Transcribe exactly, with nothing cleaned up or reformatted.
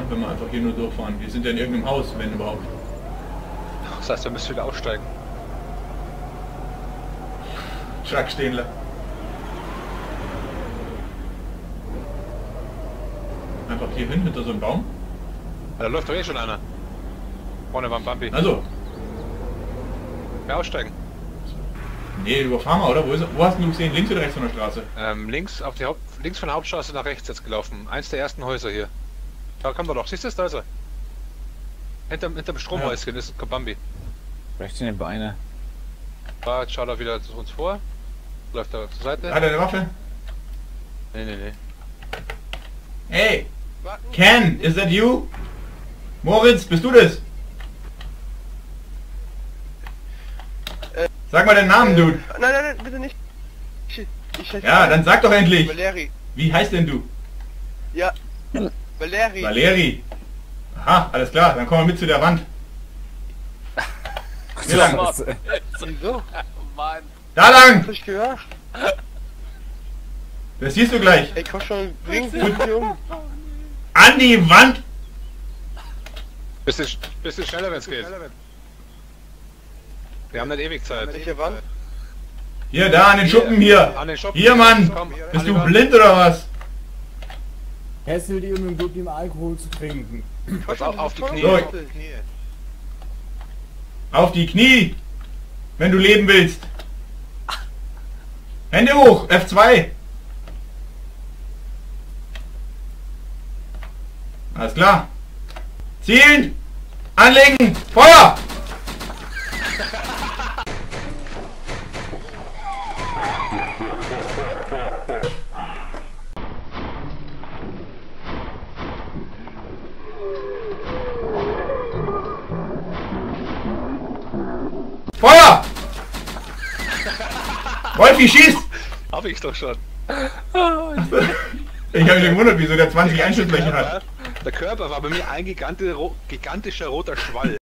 wenn wir einfach hier nur durchfahren. Wir sind ja in irgendeinem Haus, wenn überhaupt. Das heißt, wir müssen wieder aussteigen. Schrack stehen lassen. Einfach hier hin, hinter so einem Baum. Ja, da läuft doch eh schon einer. Vorne war ein Bambi. Also. Ja, aussteigen. Nee, überfahren wir, oder? Wo, ist, wo hast du ihn gesehen? Links oder rechts von der Straße? Ähm, links, auf die Haupt, links von der Hauptstraße nach rechts jetzt gelaufen. Eins der ersten Häuser hier. Da kommt er doch. Siehst du das? Da ist er. Hinter, hinterm Stromhäuschen ja. Ist ein Bambi. Rechts in die Beine. Da jetzt schaut er wieder zu uns vor. Läuft er zur Seite. Hat er eine Waffe? Nee, nee, nee. Hey! Ken, is that you? Moritz, bist du das? Äh, Sag mal den Namen, äh, Dude. Nein, nein, nein, bitte nicht. Ich, ich heiße Ja, dann sag doch endlich. Valeri. Wie heißt denn du? Ja. Valeri. Valeri. Aha, alles klar, dann kommen wir mit zu der Wand. Hier lang. Wieso? Mann. Da lang! Hab ich gehört? Das siehst du gleich. Ey, komm schon, bring dich um. An die Wand! Bisschen, bisschen schneller, wenn es geht. Wir haben nicht ewig Zeit. Welche Wand? Hier, da, an den Schuppen hier. An den Schuppen. Hier, Mann. Komm, Bist an du die Wand. blind oder was? Hessel dir um mit dem Alkohol zu trinken. Pass auf, auf die Knie. So. Auf die Knie. Auf die Knie! Wenn du leben willst. Hände hoch, F zwei. Alles klar. Zielen! Anlegen! Feuer! Feuer! Wolfi, schießt! Hab ich doch schon. Ich habe mich gewundert, wieso der zwanzig Einschusslöcher hat. Der Körper war bei mir ein giganti- ro- gigantischer roter Schwall.